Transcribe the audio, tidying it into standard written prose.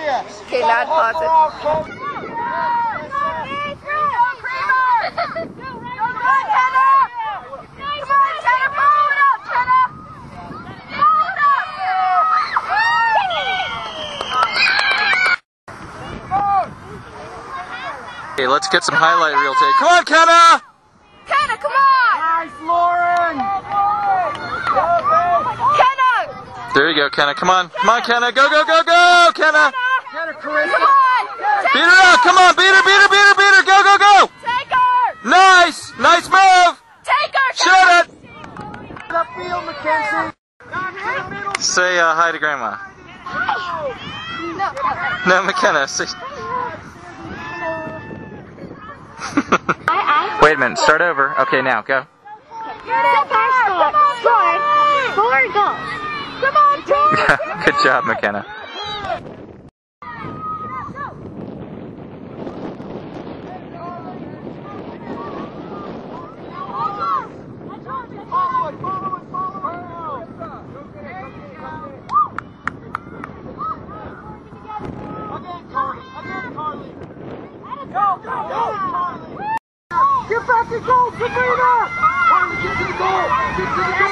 Okay, not pause it. Okay, let's get some highlight reel tape. Come on, Kenna! Kenna, come on! Nice, Lauren! Kenna! There you go, Kenna. Come on. Come on, Kenna. Go, go, go, go, Kenna! Get her, Carissa! Come on! Beat her up! Come on! Beat her, beat her, beat her, beat her! Go, go, go! Take her! Nice! Nice move! Take her! Shoot it! Upfield, Mackenzie! Say hi to Grandma. No. No, McKenna. Say... Wait a minute. Start over. Okay, now go. Come on, George! Good job, McKenna. Get back and go, Sabrina! Get to the goal! Get to the goal!